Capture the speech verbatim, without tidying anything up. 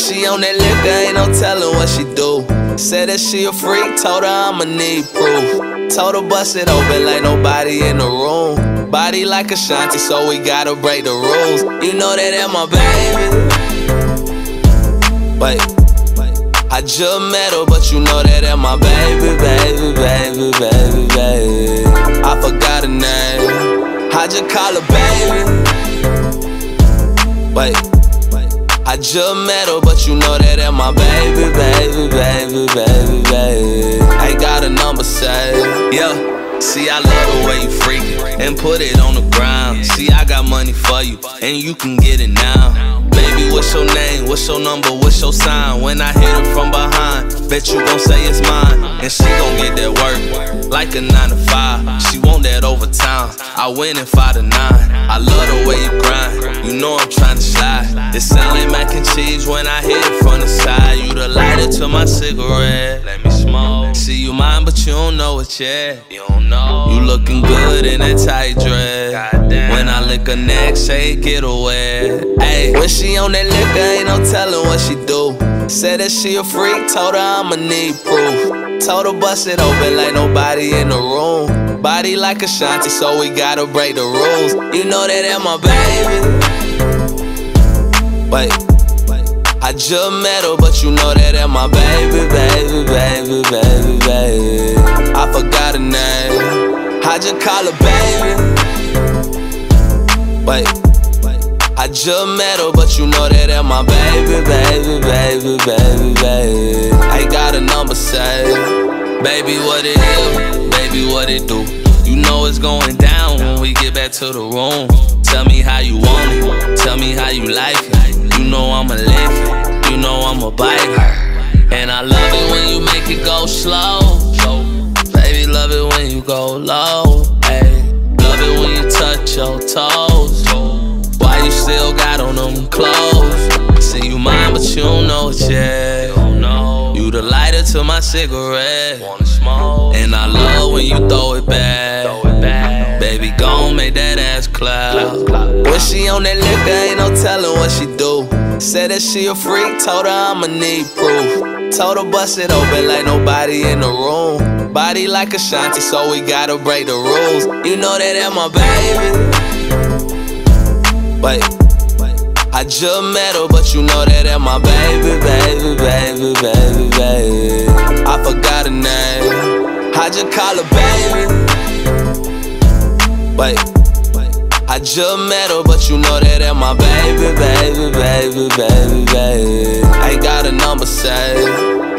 she on that liquor, ain't no telling what she do. Said that she a freak, told her I'ma need proof. Told her bust it open like nobody in the room. Body like Ashanti, so we gotta break the rules. You know that ain't my baby. Wait, I just met her, but you know that ain't my baby, baby, baby, baby, baby. I forgot her name, I just call her baby. Wait, I just met her, but you know that ain't my baby, baby, baby, baby, baby. Ain't got a number saved, yeah. See, I love the way you freak it and put it on the ground. See, I got money for you, and you can get it now. Baby, what's your name? What's your number? What's your sign? When I hit her from behind, bet you gon' say it's mine. And she gon' get that work like a nine to five. She want that overtime. I win in five to nine. I love the way you grind. You know I'm trying to slide. It sound like mac and cheese when I hit it from the side. You the lighter to my cigarette. Let me smoke. See, you mine, but you don't know it yet. You don't know. You looking good in that tight dress. Goddamn. When I lick her neck, say get away. Ayy, when she on that liquor, ain't no telling what she do. Said that she a freak, told her I'ma need proof. Told her bust it open like nobody in the room. Body like Ashanti, so we gotta break the rules. You know that ain't my baby. Wait, I just met her, but you know that ain't my baby, baby, baby, baby, baby. I forgot her name, I just call her baby. Wait, I just met her, but you know that ain't my baby, baby, baby, baby, baby. Ain't got a number saved. Baby, what it is, baby, what it do. You know it's going down when we get back to the room. Tell me how you want it, tell me how you like it. You know I'ma lick it, you know I'ma bite it. And I love it when you make it go slow. Baby, love it when you go low. Ay, love it when you touch your toes. Why you still got on them clothes? See, you mine, but you don't know it yet. You the lighter to my cigarette. And I love when you throw it back. Baby, gon' make that ass clap. When she on that liquor, ain't no telling what she do. Said that she a freak, told her I'ma need proof. Told her bust it open like nobody in the room. Body like Ashanti, so we gotta break the rules. You know that ain't my baby. Wait, I just met her, but you know that ain't my baby, baby, baby, baby, baby. I forgot her name, I just call her baby. Wait, I just met her, but you know that ain't my baby, baby, baby, baby, baby. Ain't got a number saved.